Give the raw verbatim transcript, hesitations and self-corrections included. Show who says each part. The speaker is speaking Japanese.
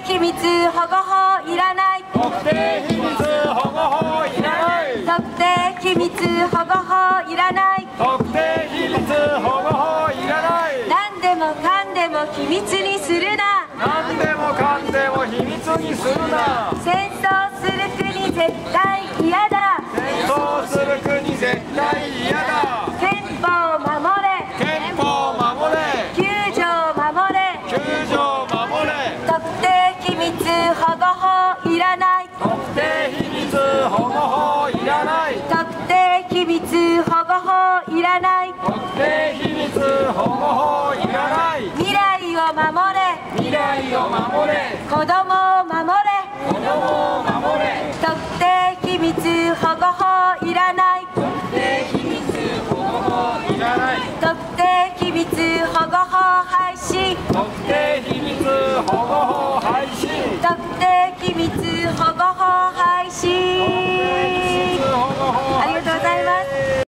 Speaker 1: 秘密保護法いらない。
Speaker 2: 特定秘密保護法いらない。
Speaker 1: 特定秘密保護法いらない。
Speaker 2: 特定秘密保護法いらない。
Speaker 1: 何でもかんでも秘密にするな。
Speaker 2: 何でもかんでも秘密にするな。
Speaker 1: 戦争する国絶対嫌だ。
Speaker 2: 戦争する国絶対嫌だ。
Speaker 1: 憲法守れ。
Speaker 2: 憲法守れ。
Speaker 1: きゅうじょう守れ。
Speaker 2: きゅうじょう守れ。
Speaker 1: 特定秘密保護法いらない。
Speaker 2: 特定秘密保護法いらない。
Speaker 1: 特定秘密保護法いらない。
Speaker 2: 特定秘密保護法いらない。
Speaker 1: 未来を守れ。
Speaker 2: 未来を守れ。
Speaker 1: 子供を守れ。
Speaker 2: 子供を守れ。
Speaker 1: 特定秘密保護法いらない。
Speaker 2: 特定秘密保護法いらない。
Speaker 1: 特定秘密保護法廃止。
Speaker 2: 特定秘密保護法廃止。
Speaker 1: 特定秘密保護法廃止。